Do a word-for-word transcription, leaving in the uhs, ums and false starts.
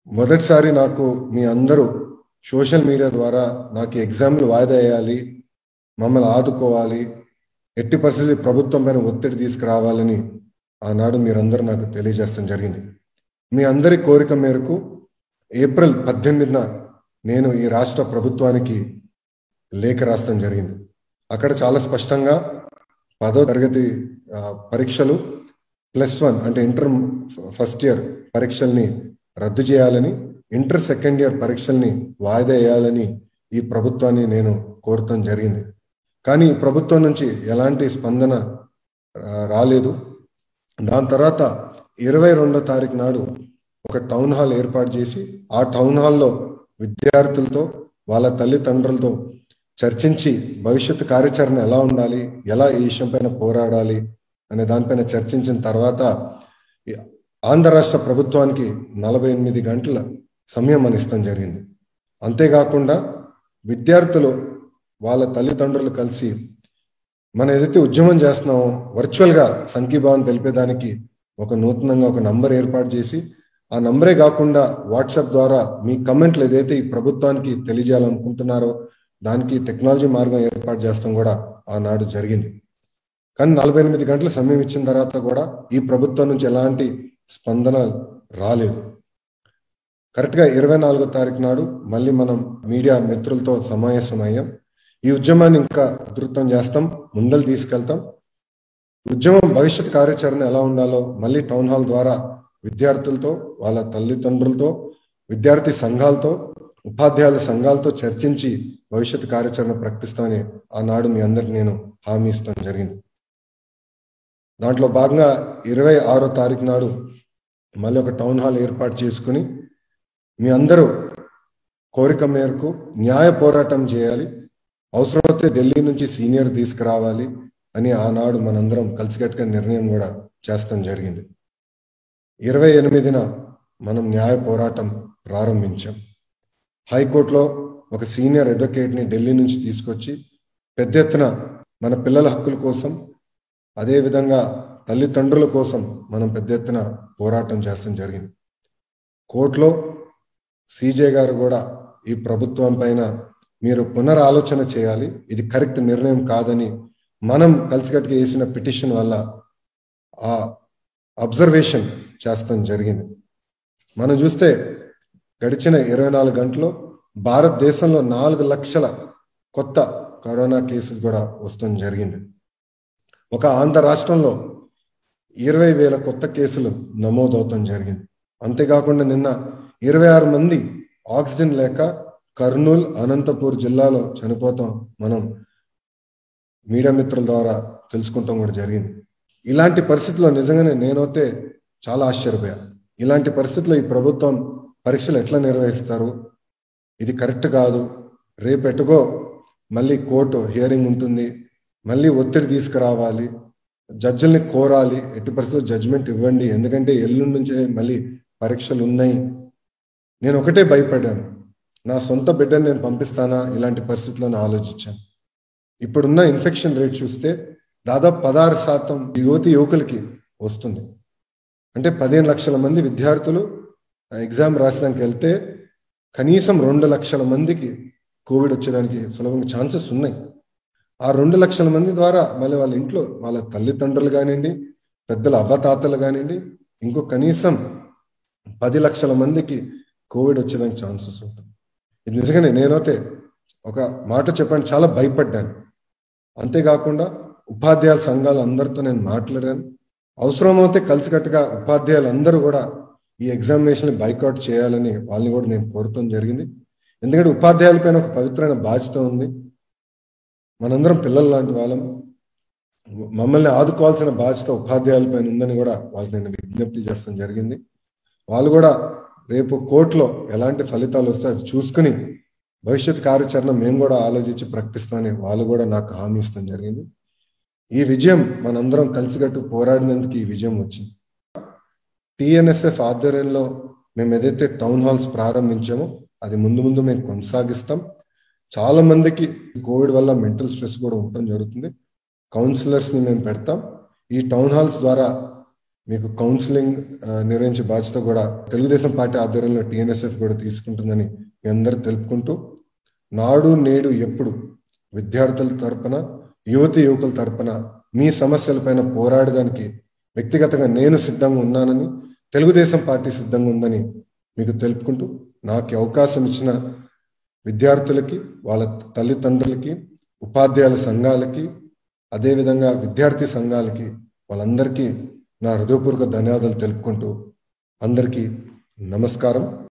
మొదటిసారి నాకు మీ అందరూ సోషల్ మీడియా ద్వారా నాకు ఎగ్జామ్లు వాయిదా వేయాలి, మమ్మల్ని ఆదుకోవాలి, ఎట్టి పరిస్థితుల్లో ప్రభుత్వం పైన ఒత్తిడి తీసుకురావాలని ఆనాడు మీరందరూ నాకు తెలియజేయడం జరిగింది. మీ అందరి కోరిక మేరకు ఏప్రిల్ పద్దెనిమిదిన నేను ఈ రాష్ట్ర ప్రభుత్వానికి లేఖ రాయడం జరిగింది. అక్కడ చాలా స్పష్టంగా పదో తరగతి పరీక్షలు ప్లస్ వన్ అంటే ఇంటర్ ఫస్ట్ ఇయర్ పరీక్షల్ని రద్దు చేయాలని, ఇంటర్ సెకండ్ ఇయర్ పరీక్షల్ని వాయిదా వేయాలని ఈ ప్రభుత్వాన్ని నేను కోరటం జరిగింది. కానీ ఈ ప్రభుత్వం నుంచి ఎలాంటి స్పందన రాలేదు. దాని తర్వాత ఇరవై రెండో తారీఖు నాడు ఒక టౌన్ హాల్ ఏర్పాటు చేసి ఆ టౌన్ హాల్లో విద్యార్థులతో వాళ్ళ తల్లిదండ్రులతో చర్చించి భవిష్యత్తు కార్యాచరణ ఎలా ఉండాలి, ఎలా ఈ విషయం పైన పోరాడాలి అనే దానిపైన చర్చించిన తర్వాత ఆంధ్ర రాష్ట్ర ప్రభుత్వానికి నలభై ఎనిమిది గంటల సమయం అనిస్తాం జరిగింది. అంతేకాకుండా విద్యార్థులు వాళ్ళ తల్లిదండ్రులు కలిసి మనం ఏదైతే ఉద్యమం చేస్తున్నామో వర్చువల్గా సంఘీభావం తెలిపేదానికి ఒక నూతనంగా ఒక నంబర్ ఏర్పాటు చేసి, ఆ నంబరే కాకుండా వాట్సాప్ ద్వారా మీ కమెంట్లు ఏదైతే ఈ ప్రభుత్వానికి తెలియజేయాలనుకుంటున్నారో దానికి టెక్నాలజీ మార్గం ఏర్పాటు చేస్తాం కూడా ఆనాడు జరిగింది. కానీ నలభై ఎనిమిది గంటల సమయం ఇచ్చిన తర్వాత కూడా ఈ ప్రభుత్వం నుంచి ఎలాంటి స్పందన రాలేదు. కరెక్ట్గా ఇరవై నాలుగో తారీఖు నాడు మళ్ళీ మనం మీడియా మిత్రులతో సమావేశం అయ్యాం. ఈ ఉద్యమాన్ని ఇంకా ఉధృతం చేస్తాం, ముందలు తీసుకెళ్తాం. ఉద్యమం భవిష్యత్ కార్యాచరణ ఎలా ఉండాలో మళ్ళీ టౌన్ హాల్ ద్వారా విద్యార్థులతో, వాళ్ళ తల్లిదండ్రులతో, విద్యార్థి సంఘాలతో, ఉపాధ్యాయుల సంఘాలతో చర్చించి భవిష్యత్ కార్యాచరణ ప్రకటిస్తామని ఆనాడు మీ అందరికి నేను హామీ ఇస్తాం జరిగింది. దాంట్లో భాగంగా ఇరవై ఆరో తారీఖు నాడు మళ్ళీ ఒక టౌన్ హాల్ ఏర్పాటు చేసుకుని మీ అందరూ కోరిక మేరకు న్యాయ పోరాటం చేయాలి, అవసరమైతే ఢిల్లీ నుంచి సీనియర్ తీసుకురావాలి అని ఆనాడు మనందరం కలిసికట్టుగా నిర్ణయం కూడా చేస్తాం జరిగింది. ఇరవై ఎనిమిదిన మనం న్యాయ పోరాటం ప్రారంభించాం. హైకోర్టులో ఒక సీనియర్ అడ్వకేట్ని ఢిల్లీ నుంచి తీసుకొచ్చి పెద్ద ఎత్తున మన పిల్లల హక్కుల కోసం, అదేవిధంగా తల్లిదండ్రుల కోసం మనం పెద్ద ఎత్తున పోరాటం చేస్తాం జరిగింది. కోర్టులో సీజే గారు కూడా ఈ ప్రభుత్వం పైన మీరు పునరాలోచన చేయాలి, ఇది కరెక్ట్ నిర్ణయం కాదని మనం కలిసికట్టుగా వేసిన పిటిషన్ వల్ల ఆ అబ్జర్వేషన్ చేస్తాం జరిగింది. మనం చూస్తే గడిచిన ఇరవై నాలుగు గంటల్లో భారతదేశంలో నాలుగు లక్షల కొత్త కరోనా కేసెస్ కూడా వస్తాం జరిగింది. ఒక ఆంధ్ర రాష్ట్రంలో ఇరవై వేల కొత్త కేసులు నమోదవుతాం జరిగింది. అంతేకాకుండా నిన్న ఇరవై ఆరు మంది ఆక్సిజన్ లేక కర్నూలు, అనంతపూర్ జిల్లాలో చనిపోతాం మనం మీడియా మిత్రుల ద్వారా తెలుసుకుంటాం కూడా జరిగింది. ఇలాంటి పరిస్థితుల్లో నిజంగానే నేనైతే చాలా ఆశ్చర్యపోయా. ఇలాంటి పరిస్థితుల్లో ఈ ప్రభుత్వం పరీక్షలు ఎట్లా నిర్వహిస్తారు, ఇది కరెక్ట్ కాదు, రేపు ఎటుగో మళ్ళీ కోర్టు హియరింగ్ ఉంటుంది, మళ్ళీ ఒత్తిడి తీసుకురావాలి, జడ్జిల్ని కోరాలి, ఎట్టి పరిస్థితుల్లో జడ్జిమెంట్ ఇవ్వండి, ఎందుకంటే ఎల్లుండి నుంచే మళ్ళీ పరీక్షలు ఉన్నాయి. నేను ఒకటే భయపడ్డాను, నా సొంత బిడ్డను నేను పంపిస్తానా ఇలాంటి పరిస్థితులను ఆలోచించాను. ఇప్పుడున్న ఇన్ఫెక్షన్ రేట్ చూస్తే దాదాపు పదహారు శాతం యువతి యువకులకి వస్తుంది. అంటే పదిహేను లక్షల మంది విద్యార్థులు ఎగ్జామ్ రాసడానికి వెళ్తే కనీసం రెండు లక్షల మందికి కోవిడ్ వచ్చేదానికి సులభంగా ఛాన్సెస్ ఉన్నాయి. ఆ రెండు లక్షల మంది ద్వారా మళ్ళీ వాళ్ళ ఇంట్లో వాళ్ళ తల్లిదండ్రులు కానివ్వండి, పెద్దల అవ్వతాతలు కానివ్వండి, ఇంకో కనీసం పది లక్షల మందికి కోవిడ్ వచ్చేదానికి ఛాన్సెస్ ఉంటుంది. ఇది నిజంగానే నేనైతే ఒక మాట చెప్పండి చాలా భయపడ్డాను. అంతేకాకుండా ఉపాధ్యాయుల సంఘాలు అందరితో నేను మాట్లాడాను. అవసరమైతే కలిసికట్టుగా ఉపాధ్యాయులు అందరూ కూడా ఈ ఎగ్జామినేషన్ బైకాట్ చేయాలని వాళ్ళని కూడా నేను కోరటం జరిగింది. ఎందుకంటే ఉపాధ్యాయులపైన ఒక పవిత్రమైన బాధ్యత ఉంది. మనందరం పిల్లలు లాంటి వాళ్ళం, మమ్మల్ని ఆదుకోవాల్సిన బాధ్యత ఉపాధ్యాయులపైన ఉందని కూడా వాళ్ళకి నేను విజ్ఞప్తి చేస్తాం జరిగింది. వాళ్ళు కూడా రేపు కోర్టులో ఎలాంటి ఫలితాలు వస్తే అది చూసుకుని భవిష్యత్ కార్యాచరణ మేము కూడా ఆలోచించి ప్రకటిస్తామని వాళ్ళు కూడా నాకు హామీ ఇస్తాం జరిగింది. ఈ విజయం మనందరం కలిసికట్టు పోరాడినందుకు ఈ విజయం వచ్చింది. టిఎన్ఎస్ఎఫ్ ఆధ్వర్యంలో మేము ఏదైతే టౌన్ హాల్స్ ప్రారంభించామో అది ముందు ముందు మేము కొనసాగిస్తాం. చాలా మందికి కోవిడ్ వల్ల మెంటల్ స్ట్రెస్ కూడా ఉండటం జరుగుతుంది. కౌన్సిలర్స్ని మేము పెడతాం. ఈ టౌన్ హాల్స్ ద్వారా మీకు కౌన్సిలింగ్ నిర్వహించే బాధ్యత కూడా తెలుగుదేశం పార్టీ ఆధ్వర్యంలో టీఎన్ఎస్ఎఫ్ కూడా తీసుకుంటుందని మీ అందరూ తెలుపుకుంటూ, నాడు నేడు ఎప్పుడు విద్యార్థుల తరపున, యువతి యువకుల తరపున మీ సమస్యలపైన పోరాడడానికి వ్యక్తిగతంగా నేను సిద్ధంగా ఉన్నానని, తెలుగుదేశం పార్టీ సిద్ధంగా ఉందని మీకు తెలుపుకుంటూ, నాకు అవకాశం ఇచ్చిన విద్యార్థులకి, వాళ్ళ తల్లిదండ్రులకి, ఉపాధ్యాయుల సంఘాలకి, అదేవిధంగా విద్యార్థి సంఘాలకి, వాళ్ళందరికీ నా హృదయపూర్వక ధన్యవాదాలు తెలుపుకుంటూ అందరికీ నమస్కారం.